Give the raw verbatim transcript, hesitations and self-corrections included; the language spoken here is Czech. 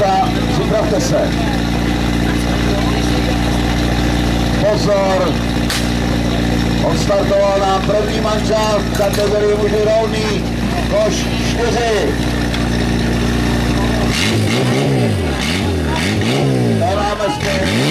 Auta, připravte se. Pozor, odstartoval nám první manžel v kategorii muži rovný, koš čtyři. Dáváme zpět.